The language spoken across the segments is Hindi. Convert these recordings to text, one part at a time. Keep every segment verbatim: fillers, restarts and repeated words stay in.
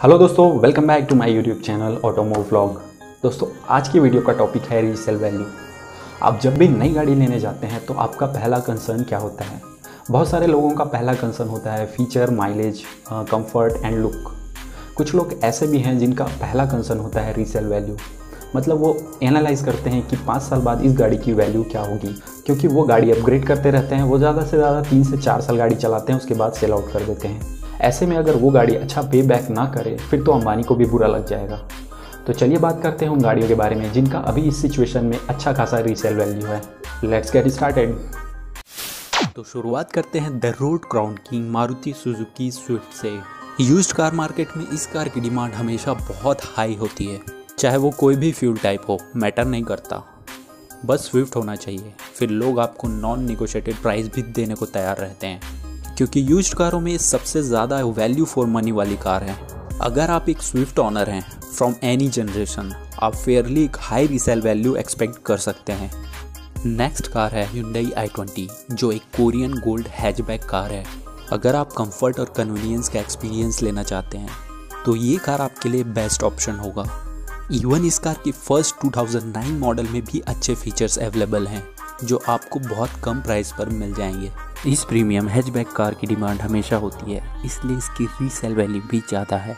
हेलो दोस्तों, welcome back to my YouTube channel Automov vlog. दोस्तों, आज की वीडियो का टॉपिक है रीसेल वैल्यू। आप जब भी नई गाड़ी लेने जाते हैं तो आपका पहला कंसर्न क्या होता है? बहुत सारे लोगों का पहला कंसर्न होता है feature, mileage, comfort and look. कुछ लोग ऐसे भी हैं जिनका पहला कंसर्न होता है रीसेल वैल्यू। मतलब वो एनालाइज़ करते हैं कि पाँच साल बाद इस गाड़ी की वैल्यू क्या होगी, क्योंकि वो गाड़ी अपग्रेड करते रहते हैं। वो ज़्यादा से ज़्यादा तीन से चार साल गाड़ी चलाते हैं, उसके बाद सेल आउट कर देते हैं। ऐसे में अगर वो गाड़ी अच्छा पे बैक ना करे फिर तो अंबानी को भी बुरा लग जाएगा। तो चलिए बात करते हैं उन गाड़ियों के बारे में जिनका अभी इस सिचुएशन में अच्छा खासा रीसेल वैल्यू है। Let's get started. तो शुरुआत करते हैं the road crown king Maruti Suzuki Swift से। यूज्ड कार मार्केट में इस कार की डिमांड हमेशा बहुत हाई होती है, चाहे वो कोई भी फ्यूल टाइप हो, मैटर नहीं करता, बस स्विफ्ट होना चाहिए। फिर लोग आपको नॉन निगोशिएटेड प्राइस भी देने को तैयार रहते हैं, क्योंकि यूज्ड कारों में सबसे ज़्यादा वैल्यू फॉर मनी वाली कार है। अगर आप एक स्विफ्ट ऑनर हैं फ्रॉम एनी जनरेशन, आप फेयरली एक हाई रीसेल वैल्यू एक्सपेक्ट कर सकते हैं। नेक्स्ट कार है Hyundai आई ट्वेंटी, जो एक कोरियन गोल्ड हैचबैक कार है। अगर आप कंफर्ट और कन्वीनियंस का एक्सपीरियंस लेना चाहते हैं तो ये कार आपके लिए बेस्ट ऑप्शन होगा। इवन इस कार की first two thousand nine model में भी अच्छे फीचर्स अवेलेबल हैं जो आपको बहुत कम प्राइस पर मिल जाएंगे। इस प्रीमियम हैचबैक कार की डिमांड हमेशा होती है, इसलिए इसकी रीसेल वैल्यू भी ज़्यादा है।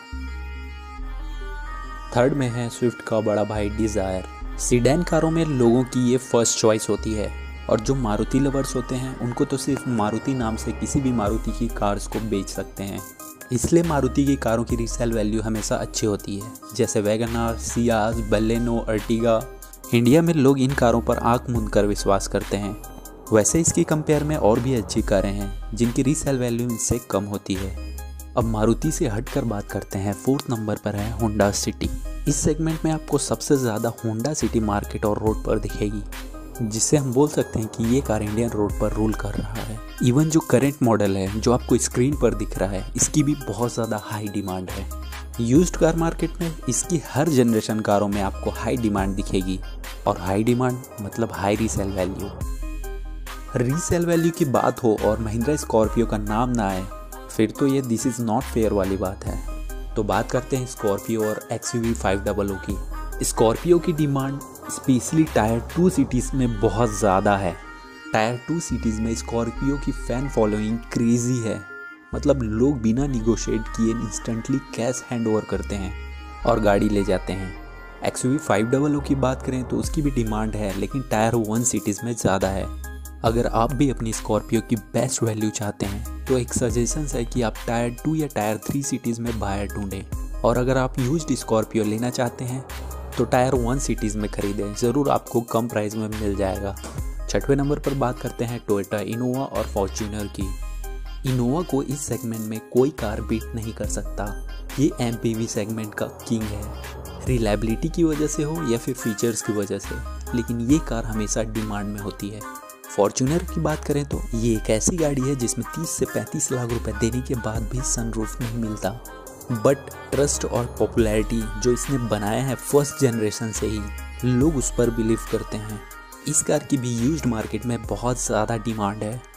थर्ड में है स्विफ्ट का बड़ा भाई डिज़ायर। सीडैन कारों में लोगों की ये फर्स्ट चॉइस होती है, और जो मारुति लवर्स होते हैं उनको तो सिर्फ मारुति नाम से किसी भी मारुति की कार्स को बेच सकते हैं। इसलिए मारुति की कारों की रीसेल वैल्यू हमेशा अच्छी होती है, जैसे WagonR, Ciaz, Baleno, Ertiga. India में लोग इन कारों पर आंख मूंद कर विश्वास करते हैं। वैसे इसकी कंपेयर में और भी अच्छी कारें हैं जिनकी रीसेल वैल्यू इनसे कम होती है। अब मारुति से हटकर बात करते हैं। फोर्थ नंबर पर है होंडा सिटी। इस सेगमेंट में आपको सबसे ज़्यादा होंडा सिटी मार्केट और रोड पर दिखेगी, जिससे हम बोल सकते हैं कि ये कार इंडियन रोड पर रूल कर रहा है। इवन जो करेंट मॉडल है जो आपको स्क्रीन पर दिख रहा है, इसकी भी बहुत ज़्यादा हाई डिमांड है। यूज्ड कार मार्केट में इसकी हर जनरेशन कारों में आपको हाई डिमांड दिखेगी, और हाई डिमांड मतलब high resale value. Resale value की बात हो और महिंद्रा स्कॉर्पियो का नाम ना आए फिर तो ये दिस इज़ नॉट फेयर वाली बात है। तो बात करते हैं स्कॉर्पियो और X U V five double O की। स्कॉर्पियो की demand specially tier two cities में बहुत ज़्यादा है। टायर टू सिटीज़ में स्कॉर्पियो की फ़ैन फॉलोइंग क्रेजी है। मतलब लोग बिना निगोशिएट किए इंस्टेंटली कैश हैंड ओवर करते हैं और गाड़ी ले जाते हैं। X U V five double O की बात करें तो उसकी भी डिमांड है, लेकिन टायर वन सिटीज़ में ज़्यादा है। अगर आप भी अपनी स्कॉर्पियो की बेस्ट वैल्यू चाहते हैं तो एक सजेशन है कि आप टायर टू या टायर थ्री सिटीज़ में बायर ढूंढें, और अगर आप यूज्ड स्कॉर्पियो लेना चाहते हैं तो टायर वन सिटीज़ में खरीदें, ज़रूर आपको कम प्राइस में मिल जाएगा। छठवें नंबर पर बात करते हैं टोयोटा इनोवा और फॉर्च्यूनर की। इनोवा को इस सेगमेंट में कोई कार बीट नहीं कर सकता। ये एम पी वी सेगमेंट का किंग है, रिलायबिलिटी की वजह से हो या फिर फीचर्स की वजह से, लेकिन ये कार हमेशा डिमांड में होती है। फॉर्च्यूनर की बात करें तो ये एक ऐसी गाड़ी है जिसमें तीस से पैंतीस लाख रुपए देने के बाद भी सनरूफ नहीं मिलता, बट ट्रस्ट और पॉपुलैरिटी जो इसने बनाया है फर्स्ट जनरेशन से ही, लोग उस पर बिलीव करते हैं। इस कार की भी यूज्ड मार्केट में बहुत ज़्यादा डिमांड है।